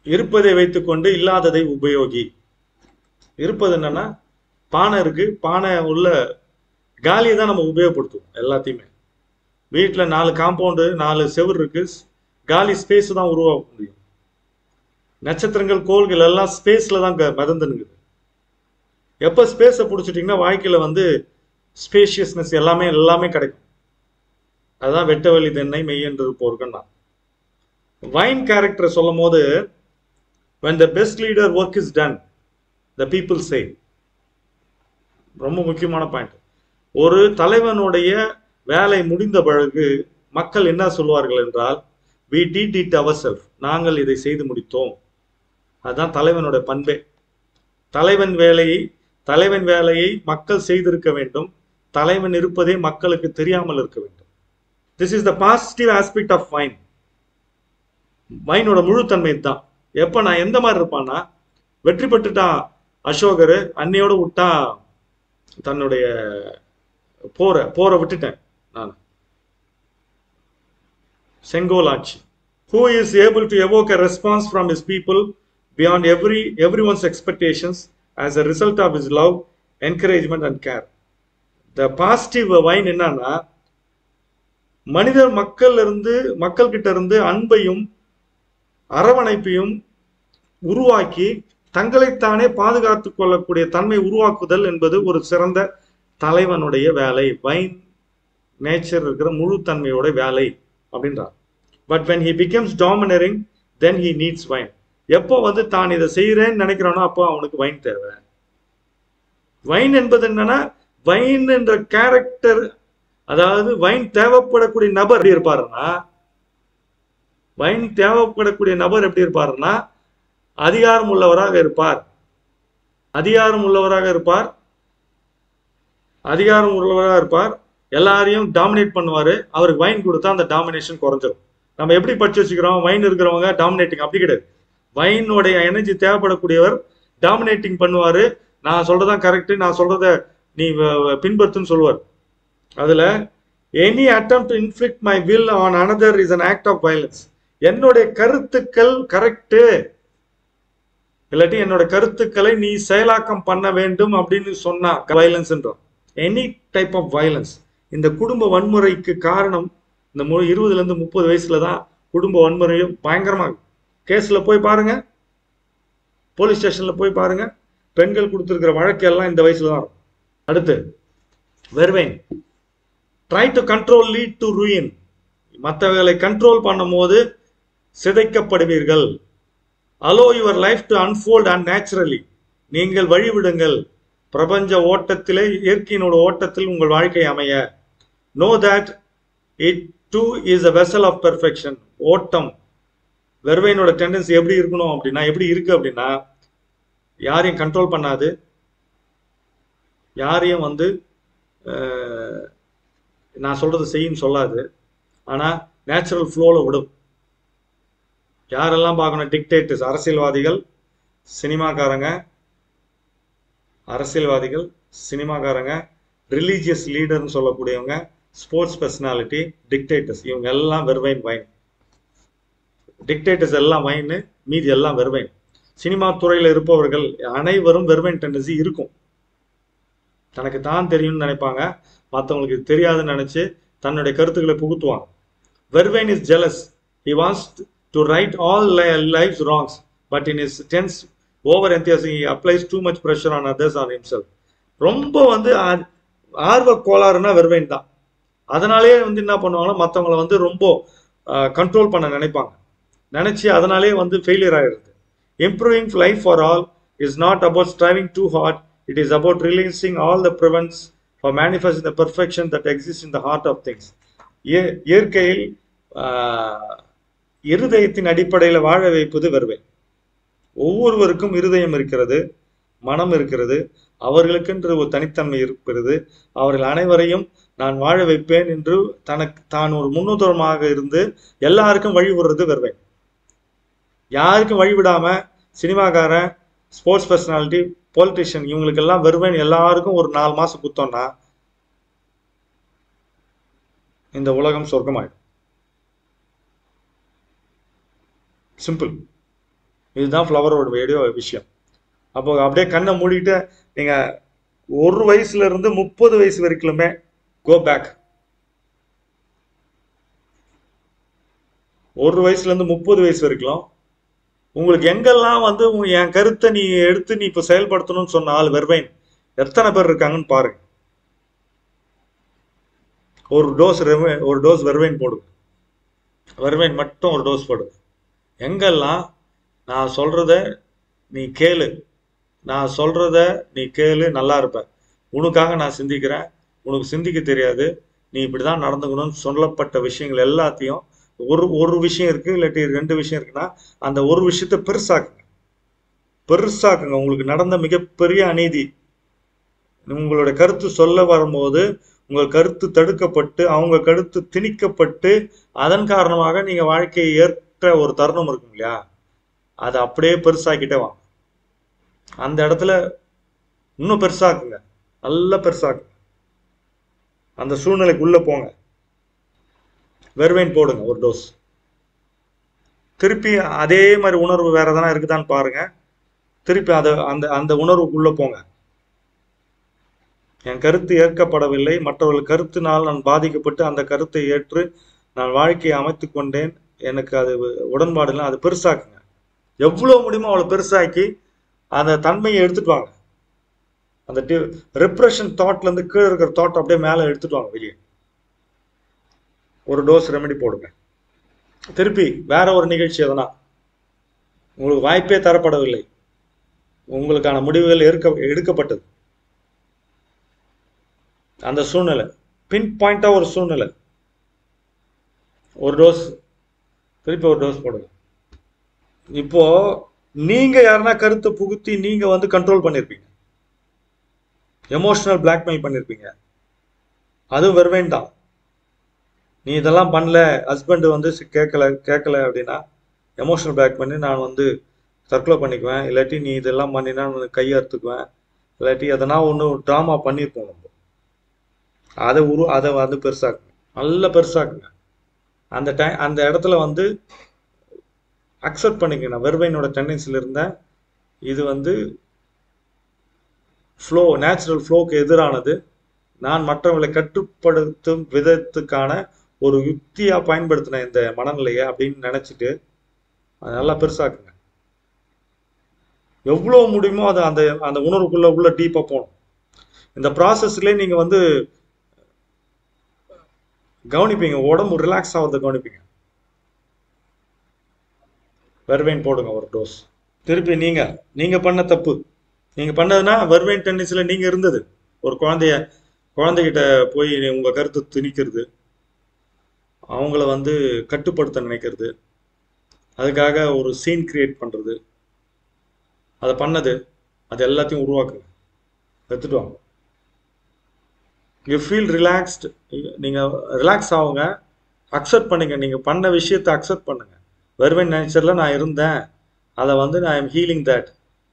இருப்பதை வைத்துக்கொண்டு இல்லாததை உபயோகி. இருப்பது என்னன்னா, பானை இருக்கு, பானை உள்ள காலியை தான் நம்ம உபயோகப்படுத்துவோம் எல்லாத்தையுமே. வீட்டில் 4 காம்பவுண்டு 4 செவுரு இருக்கு, காலி ஸ்பேஸ் தான் உருவாக்க முடியும். நட்சத்திரங்கள் கோள்கள் எல்லாம் ஸ்பேஸ்ல தான் மிதந்துனுக்குது. எப்போ ஸ்பேஸை பிடிச்சிட்டிங்கன்னா வாழ்க்கையில் வந்து ஸ்பேஷியஸ்னஸ் எல்லாமே எல்லாமே கிடைக்கும். அதுதான் வெட்ட வழி தென்னை மெய்யென்று போர்க்கன்னா. வைன் கேரக்டர் சொல்லும் போது, when the best leader work is done, the people say. ரொம்ப முக்கியமான பாயிண்ட். ஒரு தலைவனுடைய வேலை முடிந்த பிறகு மக்கள் என்ன சொல்வார்கள் என்றால், we did it ourselves, நாங்கள் இதை செய்து முடித்தோம். அதுதான் தலைவனுடைய பண்பே. தலைவன் வேலையை மக்கள் செய்திருக்க வேண்டும். தலைவன் இருப்பதே மக்களுக்கு தெரியாமல் இருக்க வேண்டும். This is the positive aspect of wine. வைனோட முழுத்தன்மை தான். எப்ப நான் எந்த மாதிரி இருப்பான்னா, வெற்றி பெற்றுட்டான் அசோகர், அன்னையோட விட்டா தன்னுடைய போரை விட்டுட்டேன் நான், செங்கோல் ஆட்சி. Who is able to evoke a response from his people beyond everyone's expectations as a result of his love, encouragement and care. The positive wine என்னன்னா, மனிதர் மக்கள் கிட்ட இருந்து அன்பையும் அரவணைப்பையும் உருவாக்கி தங்களைத்தானே பாதுகாத்துக் கொள்ளக்கூடிய தன்மை உருவாக்குதல் என்பது ஒரு சிறந்த தலைவனுடைய வேலை. வைன் நேச்சர் இருக்கிற முழு தன்மையோட வேலை அப்படின்றார். But when he becomes domineering, then he needs wine. எப்போ வந்து தான் இதை செய்யறேன்னு நினைக்கிறானோ அப்போ அவனுக்கு வைன் தேவை. வைன் என்பது என்னன்னா, வைன் என்ற கேரக்டர், அதாவது வைன் தேவைப்படக்கூடிய நபர் எப்படி இருப்பாருன்னா, அதிகாரம் உள்ளவராக இருப்பார். எல்லாரையும் டாமினேட் பண்ணுவாரு. அவருக்கு வைன் கொடுத்தா அந்த டாமினேஷன் குறைஞ்சிடும். நம்ம எப்படி படிச்சு வச்சுக்கிறோம், வைன் இருக்கிறவங்க டாமினேட்டிங், அப்படி கிடையாது. வைனுடைய எனர்ஜி தேவைப்படக்கூடியவர் டாமினேட்டிங் பண்ணுவாரு. நான் சொல்றதான் கரெக்ட், நான் சொல்றத நீ பின்பற்றுன்னு சொல்லுவார். அதுல any attempt to inflict my will on another is an act of violence. என்னுடைய கருத்துக்கள் கரெக்ட், இல்லாட்டி என்னோட கருத்துக்களை நீ செயலாக்கம் பண்ண வேண்டும் அப்படின்னு சொன்னா வயலன்ஸ் என்றோம். Any type of violence. இந்த குடும்ப வன்முறைக்கு காரணம் இந்த 20 இருந்து 30 வயசுல தான் குடும்ப வன்முறையும் பயங்கரமாக. கேஸ்ல போய் பாருங்க, போலீஸ் ஸ்டேஷன்ல போய் பாருங்க, பெண்கள் கொடுத்திருக்கிற வழக்கு எல்லாம் இந்த வயசுல தான் இருக்கும். அடுத்து vervain. Try to control lead to ruin. மற்றவர்களை கண்ட்ரோல் பண்ணும் போது சிதைக்கப்படுவீர்கள். Allow your life to unfold unnaturally. நீங்கள் வழிவிடுங்கள் பிரபஞ்ச ஓட்டத்திலே, இயற்கையினோட ஓட்டத்தில் உங்கள் வாழ்க்கை அமைய. Know that it too is a vessel of perfection. ஓட்டம். வெர்வைனோட டெண்டன்சி எப்படி இருக்கணும் அப்படின்னா, எப்படி இருக்கு அப்படின்னா, யாரையும் கண்ட்ரோல் பண்ணாது, யாரையும் வந்து நான் சொல்றது செய்யும் சொல்லாது, ஆனா நேச்சுரல் ஃப்ளோல விடும். யாரெல்லாம் பார்க்கணும், டிக்டேட்டர்ஸ், சினிமாக்காரங்க, ரிலீஜியஸ் லீடர்னு சொல்லக்கூடியவங்க, ஸ்போர்ட்ஸ் பர்சனாலிட்டி, டிக்டேட்டர்ஸ், இவங்க எல்லாம் வெர்வைன் வைன். டிக்டேட்டர்ஸ் எல்லாம் வைன், மீதி எல்லாம் வெர்வைன். சினிமா துறையில் இருப்பவர்கள் அனைவரும் வெர்வைன் டெண்டன்சி இருக்கும். தனக்கு தான் தெரியும்னு நினைப்பாங்க, மற்றவங்களுக்கு தெரியாதுன்னு நினைச்சு தன்னுடைய கருத்துக்களை புகுத்துவாங்க. Vervain is jealous. He wants to right all lives wrongs, but in his tense over enthusiasm he applies too much pressure on others on himself. ரொம்ப வந்து ஆர்வ கோளாறுனா வெர்வைன் தான். அதனாலே வந்து என்ன பண்ணுவாங்கன்னா, மற்றவங்களை வந்து ரொம்ப கண்ட்ரோல் பண்ண நினைச்சு அதனாலே வந்து ஃபெயிலியர் ஆகிடுது. Improving life for all is not about striving too hard. It is about releasing all the prevents for manifesting the perfection that exists in the heart of things. இயற்கையில் இருதயத்தின் அடிப்படையில் வாழ வைப்பது வெர்வைன். ஒவ்வொருவருக்கும் இருதயம் இருக்கிறது, மனம் இருக்கிறது, அவர்களுக்கென்று ஒரு தனித்தன்மை இருக்கிறது. அவர்கள் அனைவரையும் நான் வாழ வைப்பேன் என்று தான் ஒரு முன்னுதாரணமாக இருந்து எல்லாருக்கும் வழிவிடுறது வெர்வைன். யாருக்கும் வழிவிடாம சினிமாக்காரன், ஸ்போர்ட்ஸ் பர்சனாலிட்டி, பொலிட்டிஷியன், இவங்களுக்கெல்லாம் வெர்வைன் எல்லாருக்கும் ஒரு 4 மாசம் குத்தோம்னா இந்த உலகம் சொர்க்கமாயிடும். சிம்பிள். இதுதான் ஃப்ளவரோட விஷயம். அப்போ அப்படியே கண்ணை மூடிட்டு நீங்க 1 வயசுல இருந்து 30 வயசு வரைக்குமே கோ பேக். 1 வயசுல இருந்து 30 வயசு வரைக்கும் உங்களுக்கு எங்கெல்லாம் வந்து என் கருத்தை நீ எடுத்து நீ இப்ப செயல்படுத்தணும்னு சொன்ன ஆள் வெர்வைன் எத்தனை பேர் இருக்காங்கன்னு பாருங்க. ஒரு டோஸ் வெர்வைன் போடுங்க. வெர்வைன் மட்டும் ஒரு டோஸ் போடுங்க. எங்கெல்லாம் நான் சொல்றத நீ கேளு, நான் சொல்றத நீ கேளு, நல்லா இருப்ப, உனக்காக நான் சிந்திக்கிறேன், உனக்கு சிந்திக்க தெரியாது, நீ இப்படிதான் நடந்துக்கணும்னு சொல்லப்பட்ட விஷயங்கள் எல்லாத்தையும் ஒரு விஷயம் இருக்கு இல்லாட்டி 2 விஷயம் இருக்குன்னா அந்த ஒரு விஷயத்த பெருசாக்குங்க. உங்களுக்கு நடந்த மிகப்பெரிய அநீதி உங்களுடைய கருத்து சொல்ல வரும்போது உங்கள் கருத்து தடுக்கப்பட்டு அவங்க கருத்து திணிக்கப்பட்டு அதன் காரணமாக நீங்க வாழ்க்கையை ஏற்ற ஒரு தருணம் இருக்கும் இல்லையா, அதை அப்படியே பெருசாக்கிட்டே வாங்க. அந்த இடத்துல இன்னும் பெருசாக்குங்க, நல்லா பெருசாக்குங்க. அந்த சூழ்நிலைக்கு உள்ள போங்க. வெர்வைன் போடுங்க ஒரு டோஸ். திருப்பி அதே மாதிரி உணர்வு வேற எதனா இருக்குதான்னு பாருங்க. திருப்பி அந்த அந்த உணர்வுக்குள்ள போங்க. என் கருத்து ஏற்கப்படவில்லை, மற்றவர்கள் கருத்தினால் நான் பாதிக்கப்பட்டு அந்த கருத்தை ஏற்று நான் வாழ்க்கையை அமைத்து கொண்டேன், எனக்கு அது உடன்பாடு இல்லை, அது பெருசாக்குங்க. எவ்வளவு முடியுமோ அவ்வளவு பெருசாக்கி அந்த தன்மையை எடுத்துட்டு வாங்க. அந்த ரெப்ரெஷன் தாட்ல இருந்து கீழே இருக்கிற தாட் அப்படியே மேல எடுத்துட்டு வாங்க வெளியே. ஒரு டோஸ் ரெமெடி போடுங்க. திருப்பி வேற ஒரு நிகழ்ச்சி எதனா உங்களுக்கு வாய்ப்பே தரப்படவில்லை, உங்களுக்கான முடிவுகள் எடுக்கப்பட்டது, அந்த சூழ்நிலை பின் பாயிண்டா ஒரு சூழ்நிலை, ஒரு டோஸ், திருப்பி ஒரு டோஸ் போடுங்க. இப்போ நீங்க யாருன்னா கருத்தை புகுத்தி நீங்க வந்து கண்ட்ரோல் பண்ணிருப்பீங்க, எமோஷனல் பிளாக்மெயில் பண்ணிருப்பீங்க, அது வெர்வைன் தான். நீ இதெல்லாம் பண்ணல, ஹஸ்பண்ட் வந்து கேட்கல அப்படின்னா எமோஷனல் பிளாக் பண்ணி நான் வந்து தற்கொலை பண்ணிக்குவேன், இல்லாட்டி நீ இதெல்லாம் பண்ணினா நான் கையை அறுத்துக்குவேன், இல்லாட்டி எதனா ஒன்று ட்ராமா பண்ணியிருப்போம் நம்ம. அதை வந்து பெருசாக்குங்க, நல்லா பெருசாக்குங்க. அந்த இடத்துல வந்து அக்செப்ட் பண்ணிக்க. நான் வெர்வைனோட டெண்டன்சில இருந்தேன், இது வந்து ஃப்ளோ, நேச்சுரல் ஃப்ளோக்கு எதிரானது, நான் மற்றவங்களை கட்டுப்படுத்தும் விதத்துக்கான ஒரு யுக்தியா பயன்படுத்தின இந்த மனநிலையை அப்படின்னு நினைச்சிட்டு அதை நல்லா பெருசாக்குங்க. எவ்வளவு முடியுமோ அதை அந்த அந்த உணர்வுக்குள்ள உள்ள டீப்பா போகணும். இந்த ப்ராசஸ்ல நீங்க வந்து கவனிப்பீங்க, உடம்பு ரிலாக்ஸ் ஆகிறத கவனிப்பீங்க. வெர்வைன் போடுங்க ஒரு டோஸ். திருப்பி நீங்க பண்ண தப்பு, நீங்க பண்ணதுன்னா வெர்வைன் டென்னிஸ்ல நீங்க இருந்தது, ஒரு குழந்தைகிட்ட போய் உங்க கருத்து திணிக்கிறது, அவங்கள வந்து கட்டுப்படுத்த நினைக்கிறது, அதுக்காக ஒரு சீன் கிரியேட் பண்றது, அதை பண்ணது, அது எல்லாத்தையும் உருவாக்குங்க, எடுத்துட்டு வாங்க. யூ ஃபீல் ரிலாக்ஸ்டு, நீங்க ரிலாக்ஸ் ஆகுங்க, அக்செப்ட் பண்ணுங்க, நீங்க பண்ண விஷயத்தை அக்செப்ட் பண்ணுங்க. வெர்வைன் நேச்சர்ல நான் இருந்தேன், அதை வந்து நான் ஐம் ஹீலிங் தட்.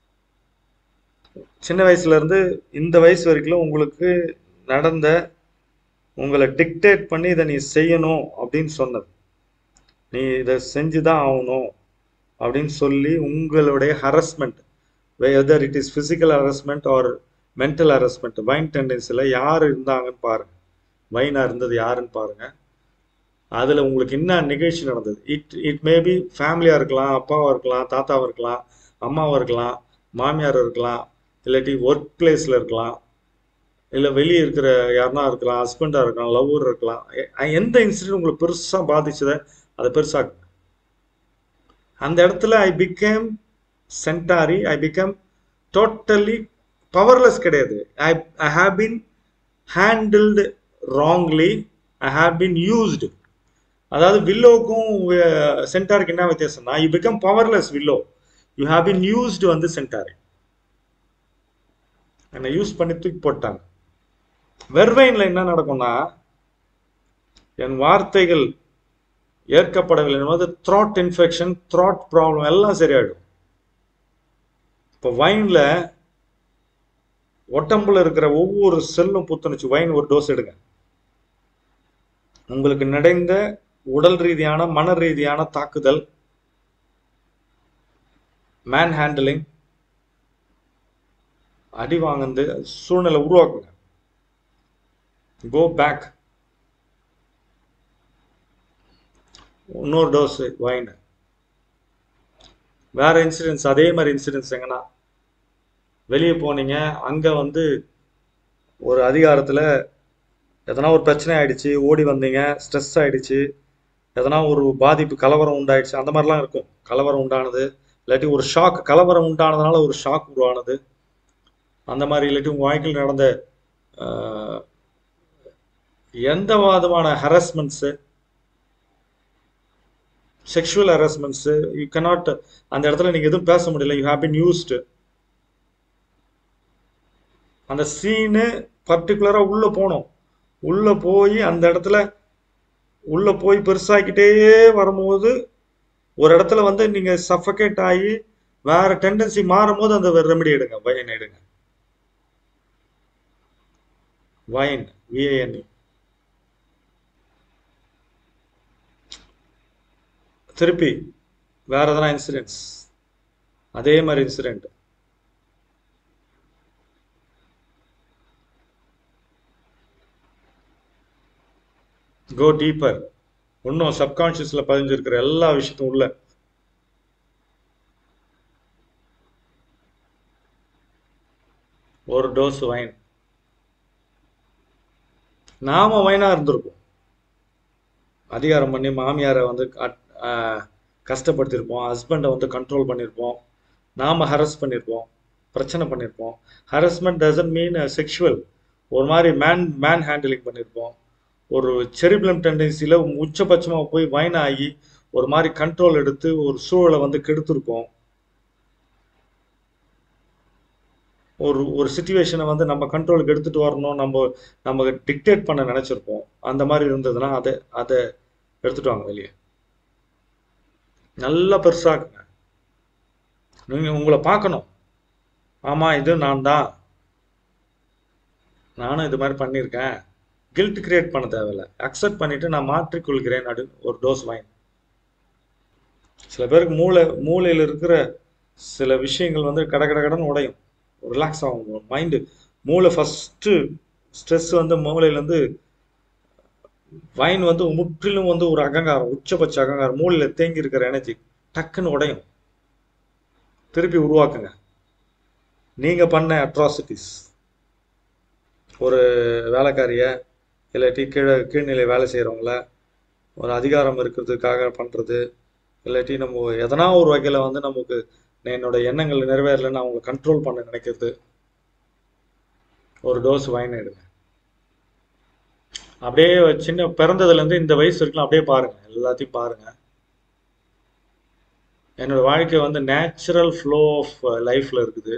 சின்ன வயசுல இருந்து இந்த வயசு வரைக்கும் உங்களுக்கு நடந்த, உங்களை டிக்டேட் பண்ணி இதை நீ செய்யணும் அப்படின்னு சொன்னது, நீ இதை செஞ்சுதான் ஆகணும் அப்படின்னு சொல்லி உங்களுடைய harassment, whether it is physical harassment or mental harassment, vine டெண்டன்சியில் யார் இருந்தாங்கன்னு பாருங்க, வைனா இருந்தது யாருன்னு பாருங்க. அதில் உங்களுக்கு என்ன நிகழ்ச்சி நடந்தது? இட் மேபி ஃபேமிலியாக இருக்கலாம், அப்பாவாக இருக்கலாம், தாத்தாவாக இருக்கலாம், அம்மாவாக இருக்கலாம், மாமியார் இருக்கலாம், இல்லாட்டி ஒர்க் பிளேஸில் இருக்கலாம், இல்லை வெளியே இருக்கிற யாருனா இருக்கலாம், ஹஸ்பண்டாக இருக்கலாம், லவ்வர் இருக்கலாம். எந்த இன்சிடென்ட் உங்களுக்கு பெருசாக பாதிச்சதை அதை பெருசாக அந்த இடத்துல I became centaury, I become totally powerless கிடையாது. I have been handled wrongly, I have been used. அதாவது வில்லோவுக்கும் சென்டாருக்கு என்ன வித்தியாசம்னா, you become powerless willow, you have been used வந்து சென்டாரி. என்னை யூஸ் பண்ணி தூக்கி போட்டாங்க. வெர்வைன்ல என்ன நடக்கும்னா, என் வார்த்தைகள் ஏற்கப்படவில்லை என்பது த்ராட் இன்ஃபெக்ஷன், த்ராட் ப்ராப்ளம் எல்லாம் சரியாயிடும். இப்போ வைன்ல உடம்புல இருக்கிற ஒவ்வொரு செல்லும் புத்துணர்ச்சி. வைன் ஒரு டோஸ் எடுங்க, உங்களுக்கு நடந்த உடல் ரீதியான மன ரீதியான தாக்குதல் மேன் ஹேண்டிலிங், அடி வாங்குந்து சூழ்நிலை உருவாக்குங்க. Go back. இன்னொரு டோஸ் வைன். வேற இன்சிடென்ட்ஸ், அதே மாதிரி இன்சிடென்ட்ஸ் எங்கன்னா வெளியே போனீங்க, அங்க வந்து ஒரு அதிகாரத்துல எதனா ஒரு பிரச்சனை ஆயிடுச்சு, ஓடி வந்தீங்க, ஸ்ட்ரெஸ் ஆயிடுச்சு, எதனா ஒரு பாதிப்பு கலவரம் உண்டாயிடுச்சு, அந்த மாதிரிலாம் இருக்கும். கலவரம் உண்டானது, இல்லாட்டி ஒரு ஷாக், கலவரம் உண்டானதுனால ஒரு ஷாக் உருவானது, அந்த மாதிரி, இல்லாட்டி உங்க வாழ்க்கையில் நடந்த எந்த விதமான harassments, sexual harassments, you cannot, அந்த இடத்துல நீங்க எதுவும் பேச முடியல, யூ ஹேவ் பின் யூஸ்டு. அந்த சீனு பர்டிகுலரா உள்ள போனோம், உள்ள போய் அந்த இடத்துல உள்ள போய் பெருசாக்கிட்டே வரும்போது ஒரு இடத்துல வந்து நீங்க சஃபகேட் ஆகி வேற டெண்டன்சி மாறும் போது அந்த ரெமெடி எடுங்க, வைன் எடுங்க. Vine, V A N E. திருப்பி வேற எதனா இன்சிடென்ட்ஸ், அதே மாதிரி இன்சிடென்ட். கோ டீப்பர். இன்னும் சப்கான்சியஸ்ல பதிஞ்சிருக்கிற எல்லா விஷயத்தும் உள்ள. ஒரு டோஸ் வைன். நாம வைனா இருந்திருப்போம், அதிகாரம் பண்ணி மாமியாரை வந்து கஷ்டப்படுத்திருப்போம், ஹஸ்பண்டை வந்து கண்ட்ரோல் பண்ணியிருப்போம், நாம ஹரஸ் பண்ணியிருப்போம், பிரச்சனை பண்ணியிருப்போம். Harassment doesn't mean sexual. ஒரு மாதிரி மேன் ஹேண்டிலிங் பண்ணியிருப்போம். ஒரு செரிபிளம் டெண்டன்சியில் உச்சபட்சமாக போய் வைன் ஆகி ஒரு மாதிரி கண்ட்ரோல் எடுத்து ஒரு சூழலை வந்து கெடுத்திருப்போம். ஒரு சிச்சுவேஷனை வந்து நம்ம கண்ட்ரோலுக்கு எடுத்துட்டு வரணும், நம்ம டிக்டேட் பண்ண நினைச்சிருப்போம். அந்த மாதிரி இருந்ததுன்னா அதை எடுத்துட்டு வாங்க வெளியே. நல்லா பெருசாக்குங்க. நீங்க உங்களை பார்க்கணும், ஆமா இது நான் தான், நானும் இது மாதிரி பண்ணியிருக்கேன். கில்ட் கிரியேட் பண்ண தேவையில்லை, அக்செப்ட் பண்ணிட்டு நான் மாற்றிக்கொள்கிறேன். ஒரு டோஸ் வைன். சில பேருக்கு மூளையில் இருக்கிற சில விஷயங்கள் வந்து கடன்னு உடையும், ரிலாக்ஸ் ஆகும் மைண்டு. மூளை ஃபர்ஸ்ட் ஸ்ட்ரெஸ் வந்து மூளையிலேருந்து வைன் வந்து முற்றிலும் வந்து ஒரு அகங்காரம், உச்சபட்ச அகங்காரம், மூளையில் தேங்கி இருக்கிற எனர்ஜி டக்குன்னு உடையும். திருப்பி உருவாக்குங்க. நீங்க பண்ண அட்ராசிட்டிஸ், ஒரு வேலைக்காரிய இல்லாட்டி கீழ்நிலை வேலை செய்கிறவங்கள ஒரு அதிகாரம் இருக்கிறதுக்காக பண்ணுறது, இல்லாட்டி நம்ம எதனா ஒரு வகையில் வந்து நமக்கு என்னோட எண்ணங்கள் நிறைவேறலைன்னு அவங்க கண்ட்ரோல் பண்ண நினைக்கிறது. ஒரு டோஸ் வைன் எடுங்க. அப்படியே சின்ன பிறந்ததுலேருந்து இந்த வயசு வரைக்கும் அப்படியே பாருங்க, எல்லாத்தையும் பாருங்க. என்னோட வாழ்க்கை வந்து நேச்சுரல் ஃப்ளோ ஆஃப் லைஃப்ல இருக்குது.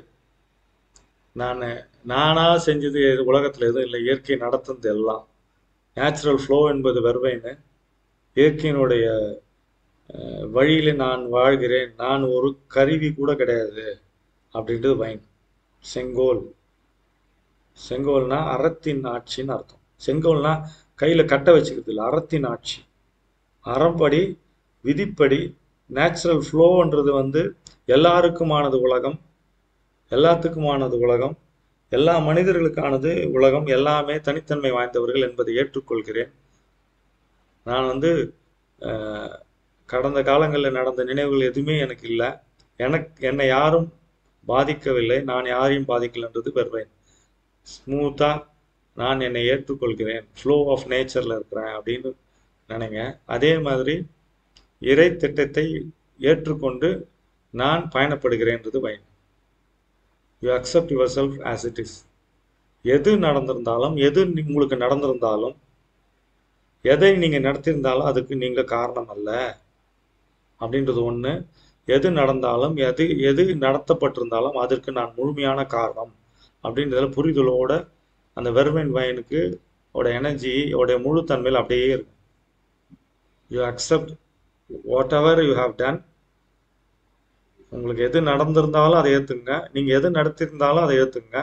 நானா செஞ்சது உலகத்தில் எதுவும் இல்லை, இயற்கை நடத்துனது எல்லாம். நேச்சுரல் ஃப்ளோ என்பது வெர்வைன்னு, இயற்கையினுடைய வழியில் நான் வாழ்கிறேன், நான் ஒரு கருவி கூட கிடையாது அப்படின்றது வைன். செங்கோல். செங்கோல்னா அறத்தின் ஆட்சின்னு அர்த்தம். செங்கோல்னா கையில் கட்ட வச்சுக்கிறது இல்லை, அறத்தின் ஆட்சி. அறப்படி விதிப்படி நேச்சுரல் ஃப்ளோன்றது வந்து எல்லாருக்குமானது உலகம், எல்லாத்துக்குமானது உலகம், எல்லா மனிதர்களுக்கானது உலகம், எல்லாமே தனித்தன்மை வாய்ந்தவர்கள் என்பதை ஏற்றுக்கொள்கிறேன். நான் வந்து கடந்த காலங்களில் நடந்த நினைவுகள் எதுவுமே எனக்கு இல்லை, என்னை யாரும் பாதிக்கவில்லை, நான் யாரையும் பாதிக்கலைன்றது வெர்வைன். ஸ்மூத்தாக நான் என்னை ஏற்றுக்கொள்கிறேன், ஃப்ளோ ஆஃப் நேச்சரில் இருக்கிறேன் அப்படின்னு நினைங்க. அதே மாதிரி இறை திட்டத்தை ஏற்றுக்கொண்டு நான் பயணப்படுகிறேன்றது vine. You accept yourself as it is. எது நடந்திருந்தாலும், எது உங்களுக்கு நடந்திருந்தாலும், எதை நீங்கள் நடத்தியிருந்தாலும் அதுக்கு நீங்கள் காரணம் அல்ல அப்படின்றது ஒன்று. எது நடந்தாலும், எது நடத்தப்பட்டிருந்தாலும் அதற்கு நான் முழுமையான காரணம் அப்படின்றதுல புரிதலோட அந்த வெர்வைன் வைனுக்கு ஓட எனர்ஜி ஓட முழு தன்மையில் அப்படியே இருக்கும். You accept whatever you have done. உங்களுக்கு எது நடந்திருந்தாலும் அதை ஏற்றுங்க, நீங்கள் எது நடத்தியிருந்தாலும் அதை ஏற்றுங்க.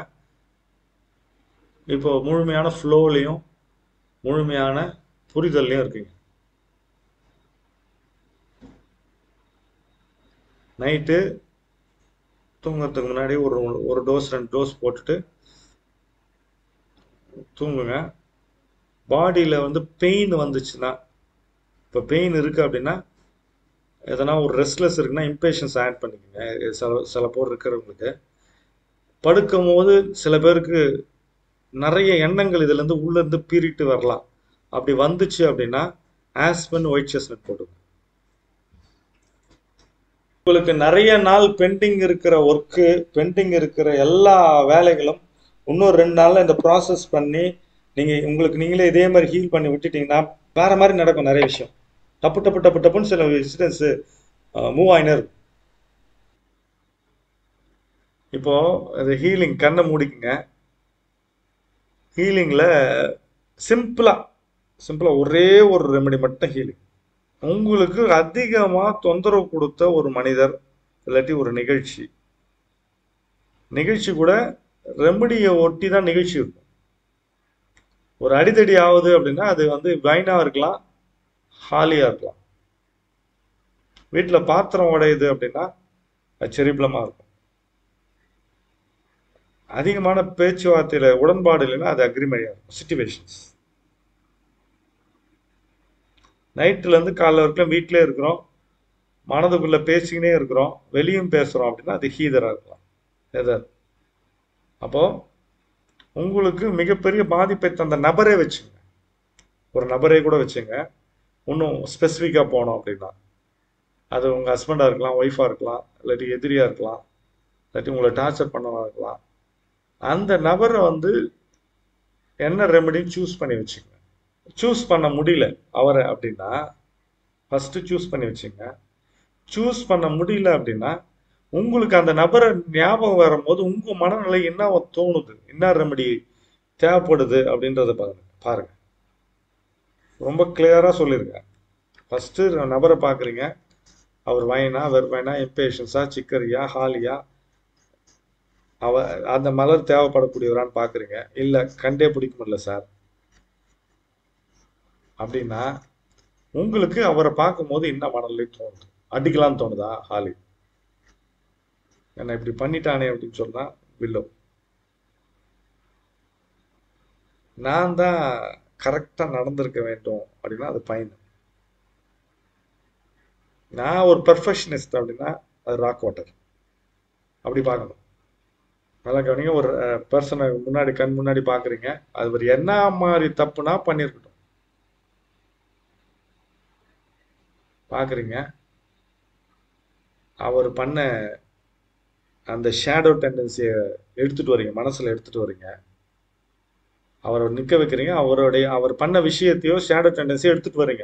இப்போ முழுமையான ஃப்ளோலையும் முழுமையான புரிதல்லையும் இருக்கீங்க. நைட்டு தூங்குறதுக்கு முன்னாடி ஒரு டோஸ் 2 டோஸ் போட்டுட்டு தூங்குங்க. பாடியில் வந்து பெயின் வந்துச்சுன்னா, இப்போ பெயின் இருக்குது அப்படின்னா, எதனா ஒரு ரெஸ்ட்லெஸ் இருக்குன்னா இம்பேஷன்ஸ் ஆட் பண்ணிக்கோங்க. சில பேர் இருக்கிறவங்களுக்கு படுக்கும் போது சில பேருக்கு நிறைய எண்ணங்கள் இதுலேருந்து உள்ளேருந்து பீறிட்டு வரலாம். அப்படி வந்துச்சு அப்படின்னா ஆஸ்பன் ஒயிட் செஸ்னட் போட்டுங்க. உங்களுக்கு நிறைய நாள் பெண்டிங் இருக்கிற ஒர்க்கு, பெண்டிங் இருக்கிற எல்லா வேலைகளும் இன்னும் 2 நாளில் இந்த ப்ராசஸ் பண்ணி நீங்கள் உங்களுக்கு நீங்களே இதே மாதிரி ஹீல் பண்ணி விட்டுட்டீங்கன்னா வேற மாதிரி நடக்கும். நிறைய விஷயம் டப்பு டப்பு டப்பு டப்புன்னு சில இன்சிடென்ட்ஸு மூவ் ஆகினே இருக்கும். இப்போ அது ஹீலிங் கண்ணை மூடிக்குங்க. ஹீலிங்கில் சிம்பிளாக ஒரே ஒரு ரெமெடி மட்டும் ஹீலிங். உங்களுக்கு அதிகமாக தொந்தரவு கொடுத்த ஒரு மனிதர் இல்லாட்டி ஒரு நிகழ்ச்சி கூட ரெமடியை ஒட்டி தான் நிகழ்ச்சி இருக்கும். ஒரு அடிதடி ஆகுது அப்படின்னா அது வந்து வைனாக இருக்கலாம், ஹாலியாக இருக்கலாம். வீட்டில் பாத்திரம் உடையுது அப்படின்னா அது செரிப்ளமாக இருக்கும். அதிகமான பேச்சுவார்த்தையில் உடன்பாடு இல்லைன்னா அது அக்ரிமெடியாக இருக்கும். சிச்சுவேஷன்ஸ் நைட்டுலேருந்து காலைல வரைக்கும் வீட்டிலே இருக்கிறோம், மனதுக்குள்ளே பேசிக்கினே இருக்கிறோம், வெளியும் பேசுகிறோம் அப்படின்னா அது ஹீதராக இருக்கலாம், எதர். அப்போது உங்களுக்கு மிகப்பெரிய பாதிப்பை தந்த நபரே வச்சுங்க, ஒரு நபரே கூட வச்சுங்க. இன்னும் ஸ்பெசிஃபிக்காக போனோம் அப்படின்னா அது உங்கள் ஹஸ்பண்டாக இருக்கலாம், ஒய்ஃபாக இருக்கலாம், இல்லாட்டி எதிரியாக இருக்கலாம், இல்லாட்டி உங்களை டார்ச்சர் பண்ணவா இருக்கலாம். அந்த நபரை வந்து என்ன ரெமெடின்னு சூஸ் பண்ணி வச்சுங்க. சூஸ் பண்ண முடியல அவரை அப்படின்னா ஃபஸ்ட்டு சூஸ் பண்ணி வச்சுங்க. சூஸ் பண்ண முடியல அப்படின்னா உங்களுக்கு அந்த நபரை ஞாபகம் வரும்போது உங்கள் மனநிலை என்ன தோணுது, என்ன ரெமெடி தேவைப்படுது அப்படின்றத பாருங்க. ரொம்ப கிளியராக சொல்லியிருக்கேன். ஃபஸ்ட்டு நபரை பார்க்குறீங்க, அவர் வைனா, வெர்வைனா, இம்பேஷன்ஸா, சிக்கரியா, ஹாலியா, அந்த மலர் தேவைப்படக்கூடியவரான்னு பார்க்குறீங்க. இல்லை கண்டே பிடிக்க முடியல சார் அப்படின்னா உங்களுக்கு அவரை பார்க்கும்போது என்ன மனநிலை தோணுது? அடிக்கலான்னு தோணுதா? ஹாலி என்ன இப்படி பண்ணிட்டானே அப்படின்னு சொன்னா வில்லோ, நான் தான் கரெக்டாக நடந்திருக்க வேண்டும் அப்படின்னா அது பையன். நான் ஒரு பெர்ஃபெக்ஷனிஸ்ட் அப்படின்னா அது ராக் வாட்டர். அப்படி பார்க்கணும். நல்லா கவனிங்க. ஒரு பர்சனை முன்னாடி கண் முன்னாடி பார்க்குறீங்க, அது ஒரு என்ன மாதிரி தப்புனா பண்ணியிருக்கட்டும் பார்க்குறீங்க. அவர் பண்ண அந்த ஷேடோ டெண்டன்சியை எடுத்துகிட்டு வரீங்க, மனசில் எடுத்துகிட்டு வரீங்க, அவரை நிற்க வைக்கிறீங்க. அவர் பண்ண விஷயத்தையோ ஷேடோ டெண்டன்சியோ எடுத்துகிட்டு வரீங்க,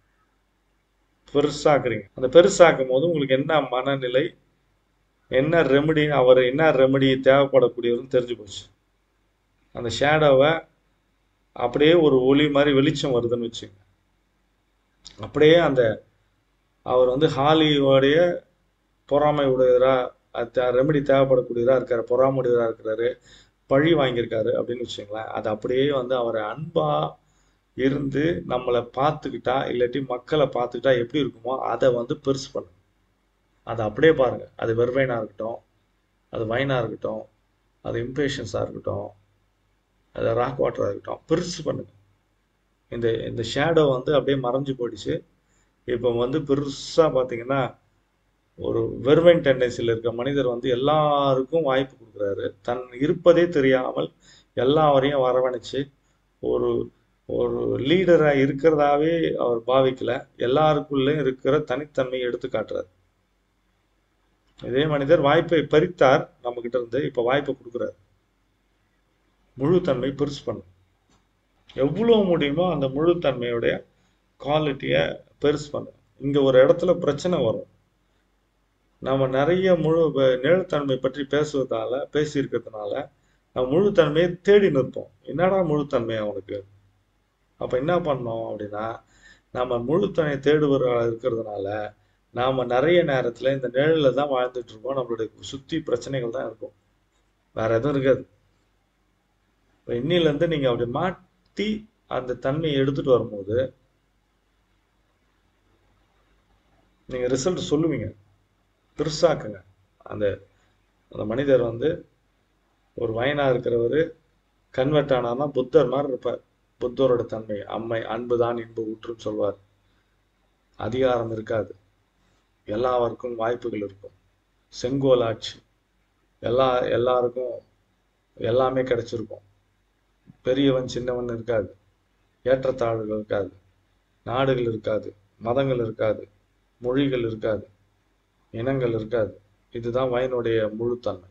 பெருசாக்குறீங்க. அந்த பெருசாக்கும் போது உங்களுக்கு என்ன மனநிலை, என்ன ரெமெடி, அவர் என்ன ரெமெடி தேவைப்படக்கூடியவர்னு தெரிஞ்சு போச்சு. அந்த ஷேடோவை அப்படியே ஒரு ஒளி மாதிரி வெளிச்சம் வருதுன்னு வச்சுங்க. அப்படியே அந்த அவர் வந்து ஹாலியோடைய பொறாமை உடையவராக, ரெமெடி தேவைப்படக்கூடியவராக இருக்காரு, பொறாமை உடையவராக இருக்கிறாரு, பழி வாங்கியிருக்காரு அப்படின்னு வச்சுங்களேன். அது அப்படியே வந்து அவரை அன்பாக இருந்து நம்மளை பார்த்துக்கிட்டா இல்லாட்டி மக்களை பார்த்துக்கிட்டா எப்படி இருக்குமோ அதை வந்து பெருசு பண்ணுங்க. அதை அப்படியே பாருங்கள். அது வெர்வைனாக இருக்கட்டும், அது வைனாக இருக்கட்டும், அது இம்பேஷன்ஸாக இருக்கட்டும், அது ராக் வாட்டராக இருக்கட்டும், பெருசு பண்ணுங்க. இந்த ஷேடோ வந்து அப்படியே மறைஞ்சு போயிடுச்சு. இப்போ வந்து பெருசாக பார்த்தீங்கன்னா ஒரு வெர்வைன் டெண்டன்சியில் இருக்க மனிதர் வந்து எல்லாருக்கும் வாய்ப்பு கொடுக்குறாரு. தன் இருப்பதே தெரியாமல் எல்லாரையும் வரவணைச்சு ஒரு ஒரு லீடராக இருக்கிறதாவே அவர் பாவிக்கல, எல்லாருக்குள்ளேயும் இருக்கிற தனித்தன்மையை எடுத்து காட்டுறாரு. இதே மனிதர் வாய்ப்பை பறித்தார் நம்ம கிட்ட இருந்து, இப்போ வாய்ப்பை கொடுக்குறாரு. முழுத்தன்மை பெருசு பண்ணும். எவ்வளோ முடியுமோ அந்த முழுத்தன்மையுடைய குவாலிட்டியை பெருசு பண்ணும். இங்கே ஒரு இடத்துல பிரச்சனை வரும். நம்ம நிறைய நிழல்தன்மை பற்றி பேசியிருக்கிறதுனால நம்ம முழுத்தன்மையை தேடி நிற்போம். என்னடா முழுத்தன்மை அவனுக்கு? அப்போ என்ன பண்ணோம் அப்படின்னா, நம்ம முழுத்தன்மையை தேடுவர்களாக இருக்கிறதுனால நாம் நிறைய நேரத்தில் இந்த நிழலில் தான் வாழ்ந்துட்டு இருக்கோம். நம்மளுடைய சுற்றி பிரச்சனைகள் தான் இருக்கும், வேற எதுவும் இருக்காது. இப்போ இன்னிலேருந்து நீங்கள் அப்படி மாற்றி அந்த தன்மையை எடுத்துகிட்டு வரும்போது நீங்கள் ரிசல்ட் சொல்லுவீங்க. பெருசாக்குங்க. அந்த அந்த மனிதர் வந்து ஒரு வைனா இருக்கிறவர் கன்வெர்ட் ஆனார்னா புத்தர் மாதிரி இருப்பார். புத்தரோட தன்மை அம்மை அன்பு தான் இன்பு ஊற்றுன்னு சொல்வார். அதிகாரம் இருக்காது, எல்லாருக்கும் வாய்ப்புகள் இருக்கும், செங்கோல் ஆட்சி, எல்லாருக்கும் எல்லாமே கிடைச்சிருக்கும், பெரியவன் சின்னவன் இருக்காது, ஏற்றத்தாழ்வுகள் இருக்காது, நாடுகள் இருக்காது, மதங்கள் இருக்காது, மொழிகள் இருக்காது, இனங்கள் இருக்காது. இதுதான் வைனுடைய முழுத்தன்மை.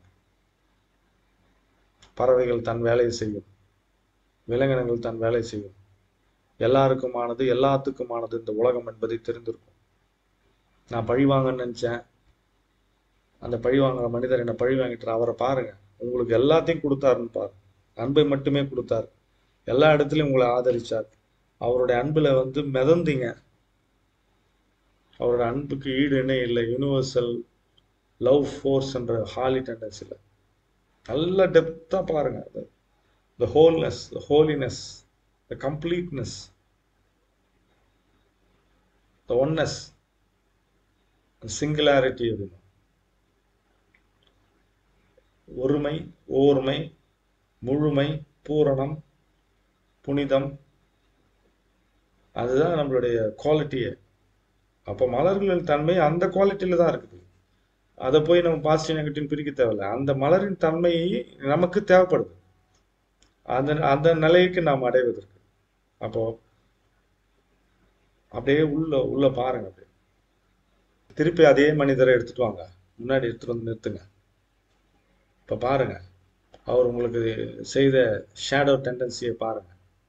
பறவைகள் தன் வேலையை செய்யும், விலங்கினங்கள் தன் வேலை செய்யும், எல்லாருக்குமானது எல்லாத்துக்குமானது இந்த உலகம் என்பதை தெரிந்திருக்கும். நான் பழி வாங்கன்னு நினைச்சேன், அந்த பழி வாங்குற மனிதர் என்ன பழி வாங்கிட்டு அவரை பாருங்க, உங்களுக்கு எல்லாத்தையும் கொடுத்தாருன்னு பாருங்க. அன்பை மட்டுமே கொடுத்தார், எல்லா இடத்துலையும் உங்களை ஆதரிச்சார். அவருடைய அன்புல வந்து மிதந்தீங்க. அவரோட அன்புக்கு ஈடு இணை இல்லை. யூனிவர்சல் லவ் ஃபோர்ஸ் என்ற ஹாலி டெண்டன்சியில் நல்ல டெப்த்தாக பாருங்க. The wholeness, the holiness, the completeness, the oneness, singularity அப்படின்னு. ஒருமை, ஓர்மை, முழுமை, பூரணம், புனிதம், அதுதான் நம்மளுடைய குவாலிட்டியே. அப்போ மலர்களின் தன்மை அந்த குவாலிட்டியில தான் இருக்குது. அதை போய் நம்ம பாசிட்டிவ் நெகட்டிவ் பிரிக்க தேவையில்லை. அந்த மலரின் தன்மை நமக்கு தேவைப்படுது, அந்த அந்த நிலைக்கு நாம் அடைவதற்கு. அப்போ அப்படியே உள்ள பாருங்க. அப்படியே திருப்பி அதே மனிதரை எடுத்துட்டு வாங்க, முன்னாடி எடுத்துட்டு வந்து நிறுத்துங்க. இப்போ பாருங்க, அவர் உங்களுக்கு செய்த ஷேடோ டெண்டன்சியை பாருங்க,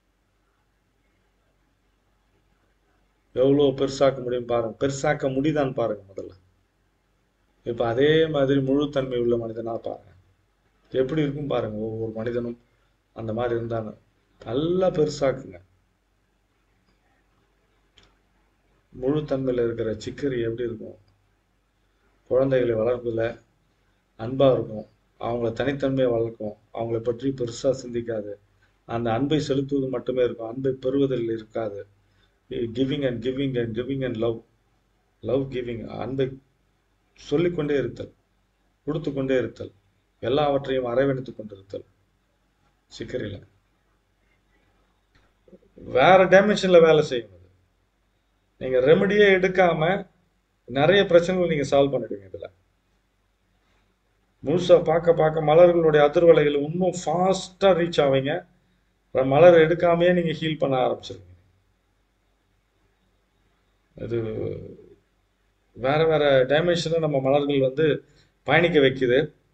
எவ்வளோ பெருசாக்க முடியும் பாருங்க, பெருசாக்க முடியுதான்னு பாருங்க முதல்ல. இப்போ அதே மாதிரி முழுத்தன்மை உள்ள மனிதனா பாருங்க, எப்படி இருக்கும் பாருங்க. ஒவ்வொரு மனிதனும் அந்த மாதிரி இருந்தாங்க, நல்லா பெருசாக்குங்க. முழுத்தன்மையில் இருக்கிற சிக்கரி எப்படி இருக்கும், குழந்தைகளை வளர்ப்புல அன்பா இருக்கும், அவங்கள தனித்தன்மையை வளர்க்கும், அவங்கள பற்றி பெருசா சிந்திக்காது, அந்த அன்பை செலுத்துவது மட்டுமே இருக்கும், அன்பை பெறுவதில் இருக்காது. Giving and giving and giving and love, love giving, அன்பை சொல்லிக்கொண்டே இருத்தல், கொடுத்து கொண்டே இருத்தல், எல்லாவற்றையும் அரவணைத்துக் கொண்டிருத்தல். சிக்கரில் வேற டைமென்ஷன்ல வேலை செய்யும். நீங்க ரெமடியே எடுக்காம நிறைய பிரச்சனைகள் நீங்க சால்வ் பண்ணிடுவீங்க. இதுல முழுசா பார்க்க பார்க்க மலர்களுடைய அதிர்வலைகள் இன்னும் ஃபாஸ்டா ரீச் ஆவீங்க. மலர் எடுக்காமையே நீங்க ஹீல் பண்ண ஆரம்பிச்சிருவீங்க. இது வேற வேற டைமென்ஷன்ல நம்ம மலர்கள் வந்து பயணிக்க வைக்குது.